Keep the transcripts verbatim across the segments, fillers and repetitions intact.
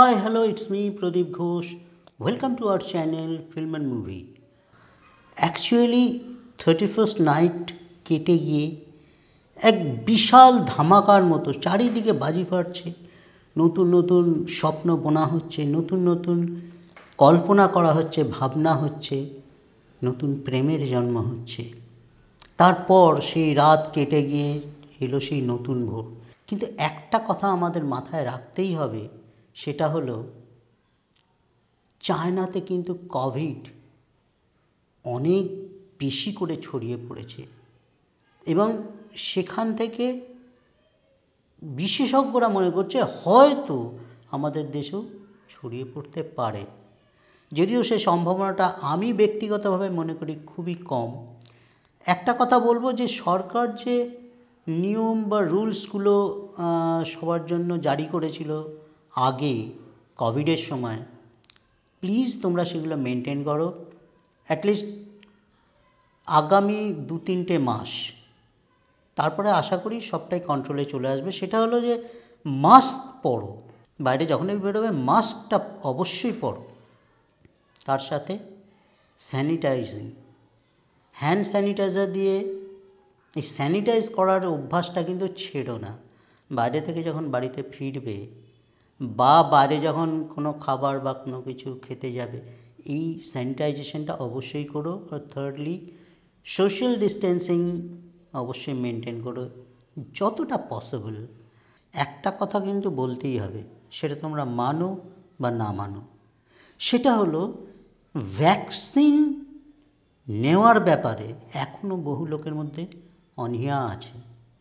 Hi, hello, it's me, Pradeep Ghosh. Welcome to our channel, Feelmon Movie. Actually, thirty first night কেটে গিয়ে এক বিশাল ধামাকার মতো চারিদিকে বাজি ফাটছে, নতুন নতুন স্বপ্ন বোনা হচ্ছে, নতুন নতুন কল্পনা করা হচ্ছে, ভাবনা হচ্ছে, নতুন প্রেমের জন্ম হচ্ছে। তারপর সেই রাত কেটে গিয়ে এলো সেই নতুন ভোর। কিন্তু একটা কথা আমাদের মাথায় রাখতেই হবে, সেটা হলো চায়নাতে কিন্তু কোভিড অনেক বেশি করে ছড়িয়ে পড়েছে এবং সেখান থেকে বিশেষজ্ঞরা মনে করছে হয়তো আমাদের দেশেও ছড়িয়ে পড়তে পারে, যদিও সে সম্ভাবনাটা আমি ব্যক্তিগতভাবে মনে করি খুবই কম। একটা কথা বলবো যে সরকার যে নিয়ম বা রুলসগুলো সবার জন্য জারি করেছিল আগে কোভিডের সময়, প্লিজ তোমরা সেগুলো মেনটেন করো। অ্যাটলিস্ট আগামী দু তিনটে মাস, তারপরে আশা করি সবটাই কন্ট্রোলে চলে আসবে। সেটা হলো যে মাস্ক পরো, বাইরে যখনই বেরোবে মাস্কটা অবশ্যই পরো, তার সাথে স্যানিটাইজিং, হ্যান্ড স্যানিটাইজার দিয়ে এই স্যানিটাইজ করার অভ্যাসটা কিন্তু ছেড়ো না। বাইরে থেকে যখন বাড়িতে ফিরবে বা বাইরে যখন কোনো খাবার বা কোনো কিছু খেতে যাবে, এই স্যানিটাইজেশনটা অবশ্যই করো। আর থার্ডলি, সোশ্যাল ডিস্টেন্সিং অবশ্যই মেনটেন করো যতটা পসিবল। একটা কথা কিন্তু বলতেই হবে, সেটা তোমরা মানো বা না মানো, সেটা হলো ভ্যাকসিন নেওয়ার ব্যাপারে এখনও বহু লোকের মধ্যে অনীহা আছে।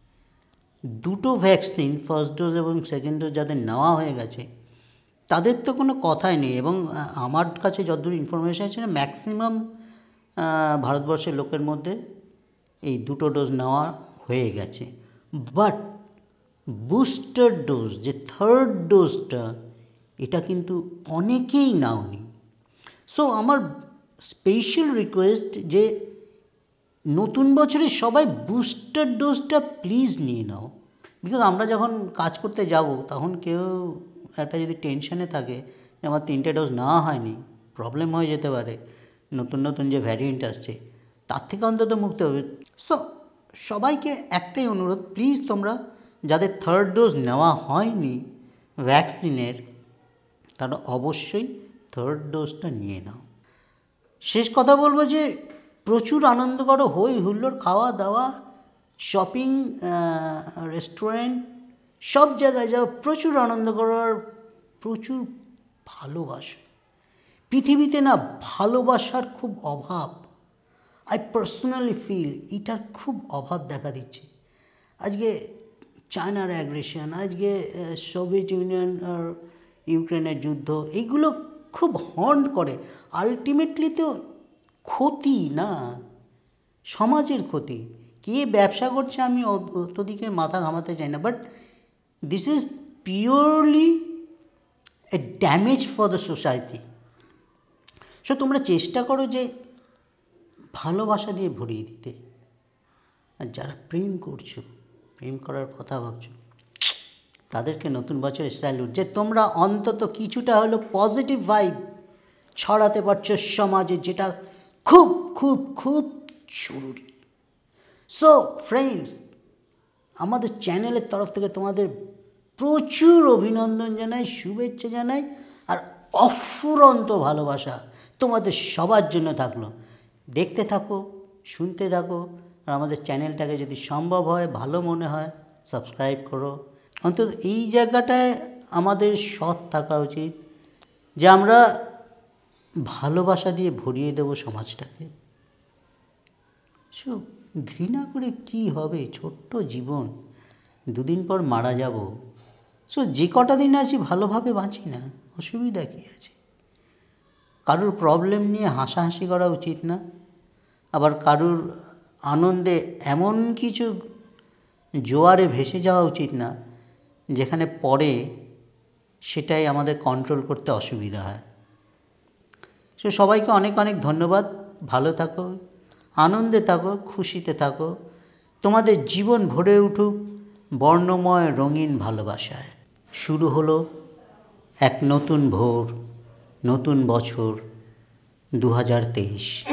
দুটো ভ্যাকসিন, ফার্স্ট ডোজ এবং সেকেন্ড ডোজ যাদের নেওয়া হয়ে গেছে তাদের তো কোনো কথাই নেই, এবং আমার কাছে যতদূর ইনফরমেশন আছে ম্যাক্সিমাম ভারতবর্ষের লোকের মধ্যে এই দুটো ডোজ নেওয়া হয়ে গেছে। বাট বুস্টার ডোজ, যে থার্ড ডোজটা, এটা কিন্তু অনেকেই নাওনি। সো আমার স্পেশাল রিকোয়েস্ট যে নতুন বছরে সবাই বুস্টার ডোজটা প্লিজ নিয়ে নাও। বিকজ আমরা যখন কাজ করতে যাব তখন কেউ একটা যদি টেনশনে থাকে যে আমার তিনটে ডোজ নেওয়া হয়নি, প্রবলেম হয়ে যেতে পারে, নতুন নতুন যে ভ্যারিয়েন্ট আসছে তার থেকে অন্তত মুক্ত হবে। সো সবাইকে একটাই অনুরোধ, প্লিজ তোমরা যাদের থার্ড ডোজ নেওয়া হয়নি ভ্যাকসিনের, তারা অবশ্যই থার্ড ডোজটা নিয়ে নাও। শেষ কথা বলবো যে প্রচুর আনন্দ করো, হই হুল্লোড়, খাওয়া দাওয়া, শপিং, রেস্টুরেন্ট, সব জায়গায় যাও, প্রচুর আনন্দ করো আর প্রচুর ভালোবাসো। পৃথিবীতে না ভালোবাসার খুব অভাব, আই পার্সোনালি ফিল এটার খুব অভাব দেখা দিচ্ছে। আজকে চায়নার অ্যাগ্রেশন, আজকে সোভিয়েত ইউনিয়ন আর ইউক্রেনের যুদ্ধ, এইগুলো খুব হন্ট করে। আলটিমেটলি তো ক্ষতি না, সমাজের ক্ষতি। কে ব্যবসা করছে আমি অতদিকে মাথা ঘামাতে চাই না, but this is purely a damage for the society. So তোমরা চেষ্টা করো যে ভালোবাসা দিয়ে ভরিয়ে দিতে। আর যারা প্রেম করছো, প্রেম করার কথা ভাবছো, তাদেরকে নতুন বছরে স্যালুট, যে তোমরা অন্তত কিছুটা হলো পজিটিভ ভাইব ছড়াতে পারছো সমাজে, যেটা খুব খুব খুব জরুরি। সো ফ্রেন্ডস, আমাদের চ্যানেলের তরফ থেকে তোমাদের প্রচুর অভিনন্দন জানাই, শুভেচ্ছা জানাই, আর অফুরন্ত ভালোবাসা তোমাদের সবার জন্য থাকলো। দেখতে থাকো, শুনতে থাকো, আর আমাদের চ্যানেলটাকে যদি সম্ভব হয়, ভালো মনে হয়, সাবস্ক্রাইব করো। অন্তত এই জায়গাটায় আমাদের সৎ থাকা উচিত যে আমরা ভালোবাসা দিয়ে ভরিয়ে দেব সমাজটাকে। সো ঘৃণা করে কি হবে, ছোট্ট জীবন, দুদিন পর মারা যাব। সো যে কটা দিন আছি ভালোভাবে বাঁচি না, অসুবিধা কী আছে? কারুর প্রবলেম নিয়ে হাসাহাসি করা উচিত না, আবার কারুর আনন্দে এমন কিছু জোয়ারে ভেসে যাওয়া উচিত না যেখানে পরে সেটাই আমাদের কন্ট্রোল করতে অসুবিধা হয়। সো সবাইকে অনেক অনেক ধন্যবাদ। ভালো থাকো, আনন্দে থাকো, খুশিতে থাকো, তোমাদের জীবন ভরে উঠুক বর্ণময় রঙিন ভালোবাসায়। শুরু হলো এক নতুন ভোর, নতুন বছর দু হাজার তেইশ।